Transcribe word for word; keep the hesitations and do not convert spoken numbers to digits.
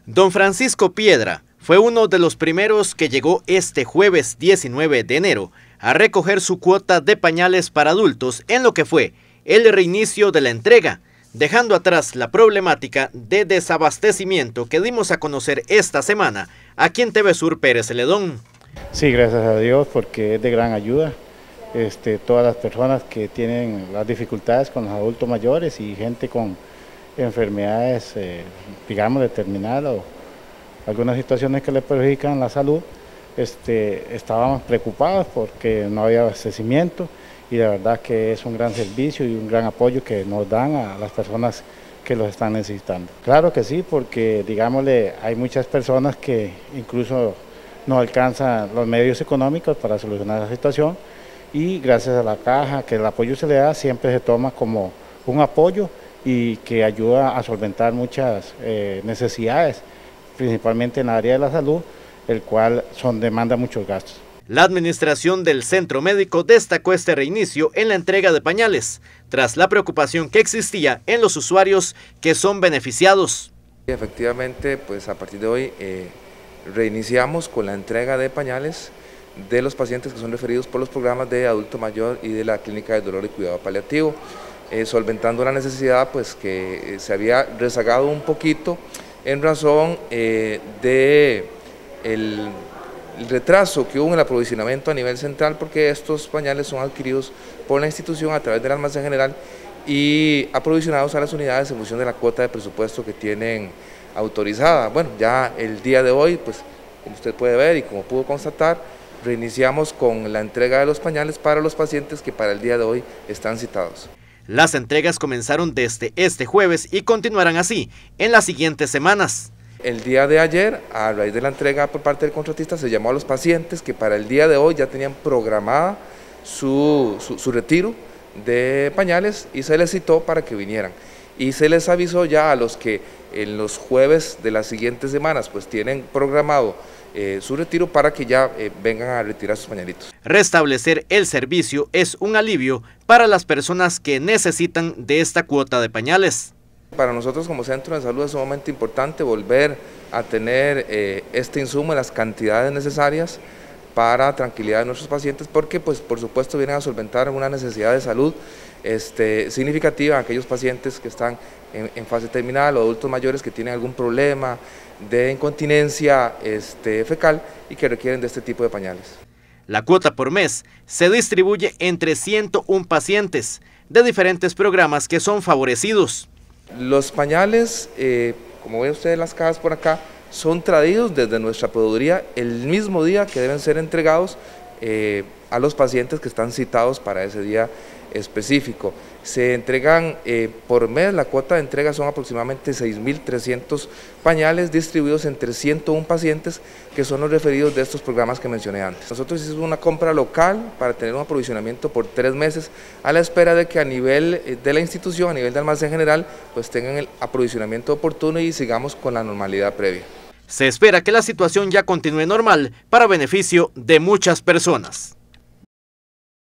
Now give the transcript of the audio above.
Don Francisco Piedra fue uno de los primeros que llegó este jueves diecinueve de enero a recoger su cuota de pañales para adultos en lo que fue el reinicio de la entrega, dejando atrás la problemática de desabastecimiento que dimos a conocer esta semana aquí en T V Sur Pérez Celedón. Sí, gracias a Dios, porque es de gran ayuda. Este, todas las personas que tienen las dificultades con los adultos mayores y gente con enfermedades, eh, digamos, de terminal o algunas situaciones que le perjudican la salud, este, estábamos preocupados porque no había abastecimiento y de verdad que es un gran servicio y un gran apoyo que nos dan a las personas que los están necesitando. Claro que sí, porque digámosle, hay muchas personas que incluso no alcanzan los medios económicos para solucionar la situación y gracias a la caja, que el apoyo se le da, siempre se toma como un apoyo y que ayuda a solventar muchas eh, necesidades, principalmente en el área de la salud, el cual son, demanda muchos gastos. La administración del centro médico destacó este reinicio en la entrega de pañales, tras la preocupación que existía en los usuarios que son beneficiados. Efectivamente, pues a partir de hoy eh, reiniciamos con la entrega de pañales de los pacientes que son referidos por los programas de adulto mayor y de la Clínica de Dolor y Cuidado Paliativo, eh, solventando la necesidad pues que se había rezagado un poquito en razón eh, de el, el retraso que hubo en el aprovisionamiento a nivel central, porque estos pañales son adquiridos por la institución a través del almacén general y aprovisionados a las unidades en función de la cuota de presupuesto que tienen autorizada. Bueno, ya el día de hoy, pues como usted puede ver y como pudo constatar, reiniciamos con la entrega de los pañales para los pacientes que para el día de hoy están citados. Las entregas comenzaron desde este jueves y continuarán así en las siguientes semanas. El día de ayer, a raíz de la entrega por parte del contratista, se llamó a los pacientes que para el día de hoy ya tenían programada su, su, su retiro de pañales y se les citó para que vinieran. Y se les avisó ya a los que en los jueves de las siguientes semanas pues tienen programado eh, su retiro para que ya eh, vengan a retirar sus pañalitos. Restablecer el servicio es un alivio para las personas que necesitan de esta cuota de pañales. Para nosotros como centro de salud es sumamente importante volver a tener eh, este insumo en las cantidades necesarias para tranquilidad de nuestros pacientes, porque pues por supuesto vienen a solventar una necesidad de salud este, significativa a aquellos pacientes que están en, en fase terminal o adultos mayores que tienen algún problema de incontinencia este, fecal y que requieren de este tipo de pañales. La cuota por mes se distribuye entre ciento uno pacientes de diferentes programas que son favorecidos. Los pañales, eh, como ven ustedes las cajas por acá, son traídos desde nuestra proveeduría el mismo día que deben ser entregados eh, a los pacientes que están citados para ese día específico. Se entregan eh, por mes, la cuota de entrega son aproximadamente seis mil trescientos pañales distribuidos entre ciento uno pacientes que son los referidos de estos programas que mencioné antes. Nosotros hicimos una compra local para tener un aprovisionamiento por tres meses a la espera de que a nivel de la institución, a nivel de almacén general, pues tengan el aprovisionamiento oportuno y sigamos con la normalidad previa. Se espera que la situación ya continúe normal para beneficio de muchas personas.